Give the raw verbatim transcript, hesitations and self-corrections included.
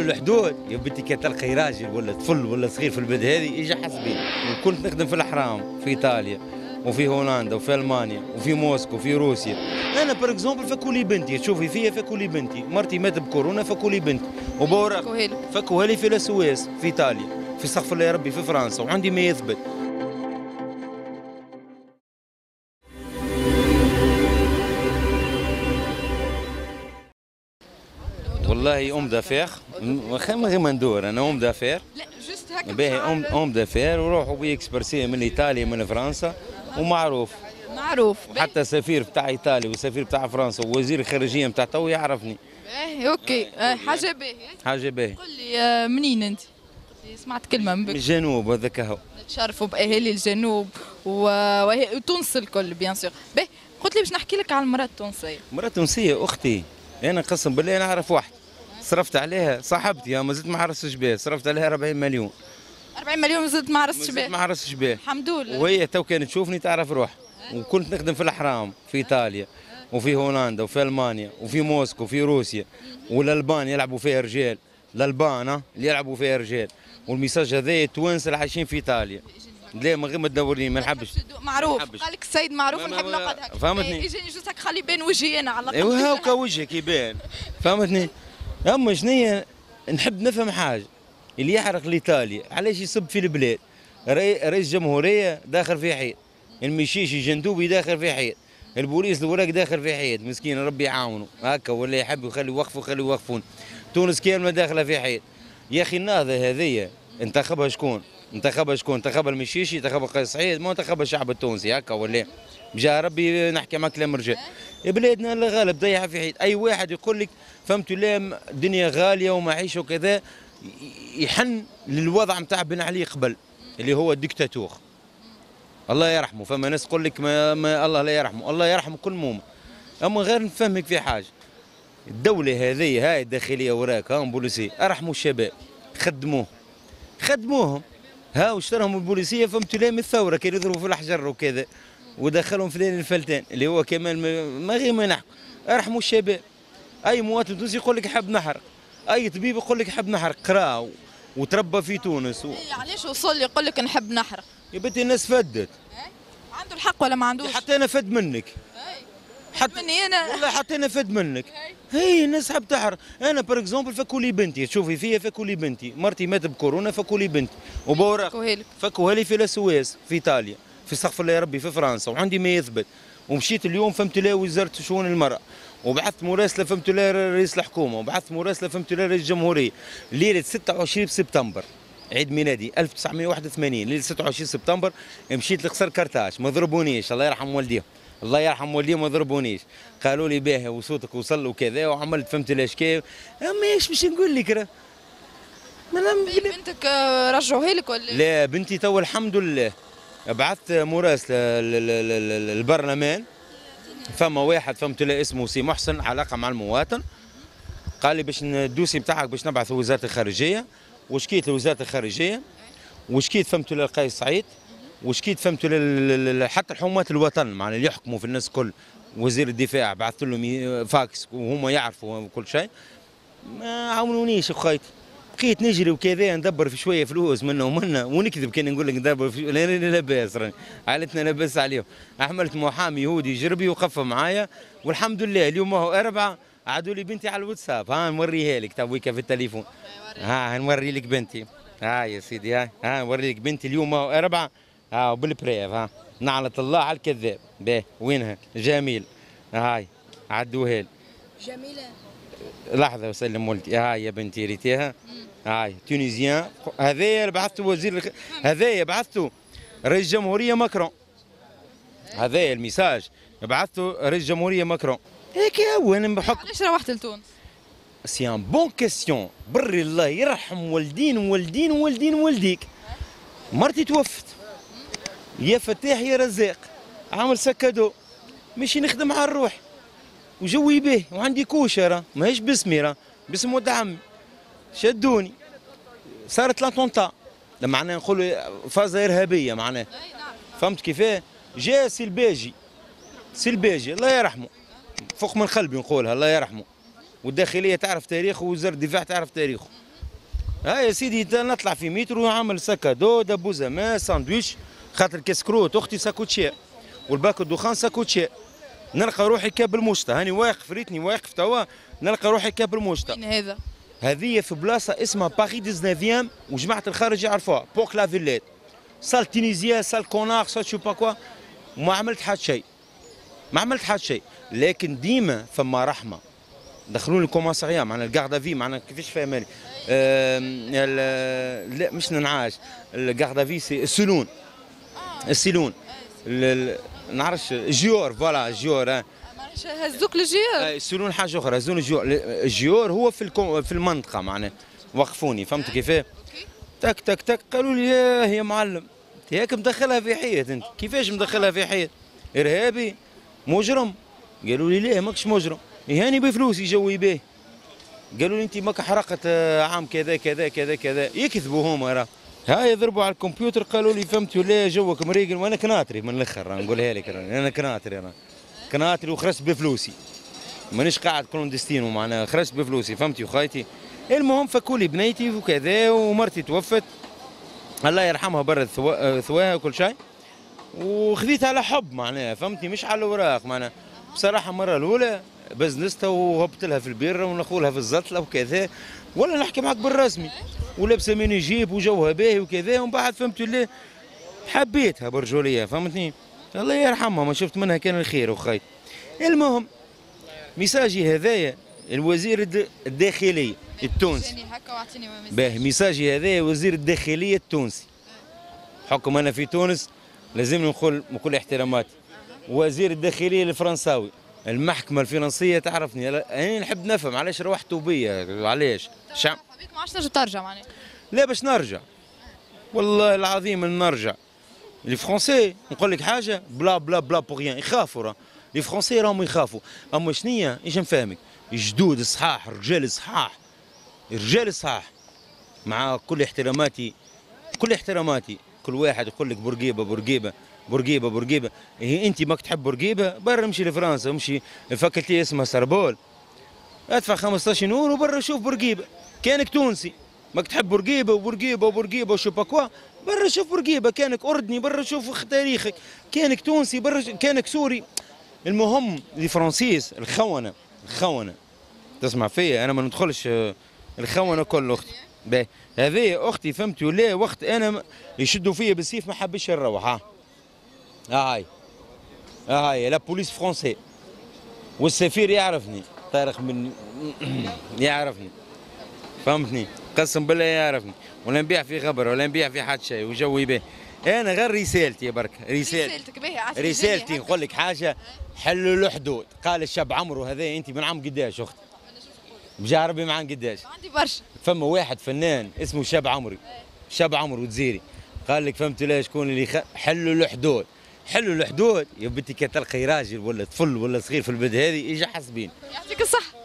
الحدود يا بنتي كي تلقي راجل ولا طفل ولا صغير في البلد هذه يجي حسبي. وكنت نخدم في الاحرام في ايطاليا وفي هولندا وفي المانيا وفي موسكو وفي روسيا. انا بار اكزومبل فكوا لي بنتي، تشوفي فيا فكوا لي بنتي، مرتي ماتت بكورونا فكوا لي بنتي وبوراق فكوها لي في السويس في ايطاليا في استغفر الله يا ربي في فرنسا وعندي ما يثبت. والله اوم دافير من غير ما ندور انا اوم دافير. لا جست هكا باهي اوم اوم دافير وروحوا بي اكسبرسي من ايطاليا من فرنسا ومعروف معروف. حتى سفير بتاع ايطاليا وسفير بتاع فرنسا ووزير الخارجيه بتاع تو يعرفني. باهي اوكي آه حاجه باهي. حاجه باهي. قل لي آه منين انت؟ سمعت كلمه من من الجنوب هذاك هو. نتشرفوا باهالي الجنوب وتونس الكل بيان سور. باهي قلت لي باش نحكي لك على المراه التونسيه. مراه تونسيه اختي، انا قسم بالله نعرف واحد صرفت عليها صاحبتي ما زلت ما عرستش بها، صرفت عليها أربعين مليون. أربعين مليون زدت ما عرستش بها؟ ما عرستش بها الحمد لله. وهي تو كانت تشوفني تعرف روح. وكنت نخدم في الاحرام في ايطاليا وفي هولندا وفي المانيا وفي موسكو وفي روسيا. والالبان يلعبوا فيها رجال، الالبان اللي يلعبوا فيها رجال. والميساج هذا التوانسه اللي عايشين في ايطاليا. لا من غير ما تدورني ما نحبش. معروف قال لك السيد معروف نحب نقعد هكا. فهمتني؟ يجيني جوست هكا خلي يبان وجهي انا على الاقل. ايوا هاكا وجهك يبان. فهمتني؟ اما شنيا نحب نفهم حاجه اللي يحرق الايطالي علاش يسب في البلاد؟ رئيس جمهوريه داخل في حيط، المشيشي جندوبي داخل في حيط، البوليس الوراق داخل في حيط، مسكين ربي يعاونه هكا ولا يحب يخلي يوقفوا خلي يوقفون. تونس كامله داخله في حيط. يا اخي النهضه هذيا انتخبها شكون؟ انتخبها شكون؟ انتخبها المشيشي، انتخبها قيس سعيد، ما انتخبها الشعب التونسي هكا ولا؟ جا ربي نحكي مع كلام رجال. يا بلادنا الله غالب ضيعها في حيط، اي واحد يقول لك فهمتوا لا الدنيا غاليه ومعيشه وكذا يحن للوضع نتاع بن علي قبل اللي هو الدكتاتور. الله يرحمه، فما ناس تقول لك ما, ما الله لا يرحمه، الله يرحم كل مومن. اما غير نفهمك في حاجه، الدوله هذه هاي الداخليه وراك ها بوليسيه، ارحموا الشباب خدموه خدموهم ها واشتراهم البوليسيه فهمتوا لا من الثوره كانوا يضربوا في الاحجار وكذا ودخلهم في ليل الفلتان اللي هو كمال ما غير ما نحكوا. ارحموا الشباب. اي مواطن تونسي يقول لك حب نحرق، اي طبيب يقول لك حب نحرق، قرا وتربى في تونس و... إيه علاش وصل لي يقول لك نحب نحرق؟ يا بنتي الناس فدت. إيه؟ عنده الحق ولا ما عندوش؟ حتى انا فد منك. حتى مني انا والله حتى انا فد منك. هي الناس حب تحرق. انا بار اكزومبل فكوا لي بنتي، تشوفي فيا فكوا لي بنتي، مرتي ماتت بكورونا فكوا لي بنتي وبوراق فكوها لي في السويس في ايطاليا في استغفر الله يا ربي في فرنسا وعندي ما يثبت. ومشيت اليوم فهمت لا وزاره شؤون المراه وبعثت مراسله فهمت لا رئيس الحكومه وبعثت مراسله فهمت لا رئيس الجمهوريه ليله ستة وعشرين سبتمبر عيد ميلادي ألف وتسعمائة وواحد وثمانين ليله ستة وعشرين سبتمبر مشيت لقصر كرتاش ما ضربونيش الله يرحم والديهم الله يرحم والديهم ما ضربونيش قالوا لي باهي وصوتك وصل وكذا وعملت فهمت الاشكال. اما ايش باش نقول لك راه بنتك رجعوها لك ولا؟ لا بنتي تو الحمد لله بعثت مراسله للبرلمان. فما واحد فهمت له اسمه سي محسن علاقه مع المواطن قال لي باش الدوسي بتاعك باش نبعث وزاره الخارجيه وشكيت لوزاره الخارجيه وشكيت فهمت للقيس سعيد وشكيت فهمت حتى حكومه الوطن معناها اللي يحكموا في الناس الكل وزير الدفاع بعثت لهم فاكس وهم يعرفوا كل شيء ما عاونونيش اخويا. بقيت نجري وكذا ندبر في شويه فلوس منه ومنه ونكذب كان نقول لك ندبر في لا لاباس راني عائلتنا لاباس عليهم. عملت محامي يهودي جربي وقف معايا والحمد لله اليوم هو اربعه عادوا لي بنتي على الواتساب ها نوريها لك تويكا في التليفون ها نوري لك بنتي ها يا سيدي ها ها نوري لك بنتي اليوم هو اربعه ها وبالبريف ها نعلة الله على الكذاب. باهي وينها جميل هاي عدوها لي جميله لحظه وسلم ولدي هاي يا بنتي ريتيها هاي تونيزيان هذايا بعثته وزير هذايا بعثته رئيس الجمهوريه ماكرون هذايا الميساج بعثته رئيس الجمهوريه ماكرون هيك هو انا بحكم. علاش روحت لتونس؟ سي ان بون كيستيون بري الله يرحم والدين ووالدين ووالدين ووالديك. مرتي توفت يا فتاح يا رزاق عامل سكادو ماشي نخدم على الروح وجوي به وعندي كوشه ماهيش باسمي راه باسم ولد عمي شدوني صارت لاتونتا معناها نقولوا فازه ارهابيه معناها فهمت كيفاه. جا سي الباجي سي الباجي الله يرحمه فوق من قلبي نقولها الله يرحمه والداخليه تعرف تاريخه ووزاره الدفاع تعرف تاريخه ها يا سيدي تا نطلع في مترو عامل سكادو دبوزه ماء ساندويتش خاطر كسكروت اختي ساكوتشي والباك الدخان ساكوتشي. نلقى روحي كاب المشطة، هاني واقف ريتني واقف توا نلقى روحي كاب المشطة. وين هذا؟ هذه في بلاصة اسمها باغي تسعطاش وجماعة الخارج يعرفوها بوك لا فيليت. سال تونيزيا سال كوناغ سال شو با كوا وما عملت حتى شيء. ما عملت حتى شيء، لكن ديما فما رحمة. دخلوني الكوماساريا معنا الكاردا في معنا كيفاش فاهماني؟ آه لا مش ننعاش الكاردا في سي السلون السلون نعرفش جيور فوالا جيور هزوك الجيور؟ السلون حاجه اخرى هزون الجيور. الجيور هو في الكو في المنطقه معناها وقفوني فهمت كيفاه؟ تك تك تك قالوا لي يا يا معلم هيك مدخلها في حيط انت كيفاش مدخلها في حيط؟ ارهابي مجرم. قالوا لي لا ماكش مجرم يهاني بفلوسي جوي به. قالوا لي انت ماك حرقت عام كذا كذا كذا كذا يكذبوا هما راه. هاي يضربوا على الكمبيوتر قالوا لي فهمتوا لا جوك مريقل وانا كناطري من الاخر نقولها لك انا كناطري انا كناطري وخرجت بفلوسي مانيش قاعد كلوندستينو معناها خرجت بفلوسي فهمتي وخايتي. المهم فكوا لي بنيتي وكذا ومرتي توفت الله يرحمها برا ثواها وكل شيء وخذيت على حب معناها فهمتني مش على الاوراق معناها. بصراحه المره الاولى بزنستها وهبط لها في البيره ونخولها في الزطله وكذا ولا نحكي معك بالرسمي ولابسه ميني جيب وجوها باهي وكذا ومن بعد فهمت اللي حبيتها برجوليه فهمتني الله يرحمها ما شفت منها كان الخير وخيت. المهم ميساجي هذايا الوزير الداخليه التونسي باهي ميساجي هذايا وزير الداخليه التونسي حكم انا في تونس لازم نقول بكل احتراماتي وزير الداخليه الفرنساوي المحكمه الفرنسيه تعرفني انا نحب نفهم علاش روحتوا بيا علاش شعب حبيك ما عادش ترجع ترجع معناها لا باش نرجع والله العظيم نرجع. لي فرونسي نقول لك حاجه بلا بلا بلا بوغيان يخافوا راه لي فرونسي راهم يخافوا. اما شنيا ايش نفهمك جدود صحاح رجال صحاح رجال صحاح مع كل احتراماتي كل احتراماتي كل واحد يقول لك بورقيبه بورقيبه بورقيبه بورقيبه هي انت ماك تحب بورقيبه برا امشي لفرنسا امشي فاكولتي اسمها سربول ادفع خمسطاش يورو برا شوف بورقيبه. كانك تونسي ماك تحب بورقيبه وبورقيبه وبورقيبه وشو باكوا برا شوف بورقيبه. كانك اردني برا شوف تاريخك. كانك تونسي برا كانك سوري. المهم لي فرانسيس الخونه الخونه تسمع فيا انا ما ندخلش الخونه كل اختي باهي هذه اختي فهمتي ولا وقت انا يشدوا فيا بالسيف ما حبيتش نروح ها هاي هاي لا بوليس فرونسي والسفير يعرفني طارق من يعرفني فهمتني قسم بالله يعرفني ولا نبيع في خبر ولا نبيع في حد شيء وجوي به. انا غير رسالتي برك رسالتي رسالتي نقول لك حاجه حلوا الحدود. قال الشاب عمرو هذا انت من عام قداش اختي؟ بجاربي معاه قداش؟ عندي برشا. فما واحد فنان اسمه شاب عمري شاب عمرو تزيري قال لك فهمت لا شكون اللي خ... حلوا الحدود حلوا الحدود يا بنتي كتلقي راجل ولا طفل ولا صغير في البلد هذه يجي حاسبين. يعطيك الصحه.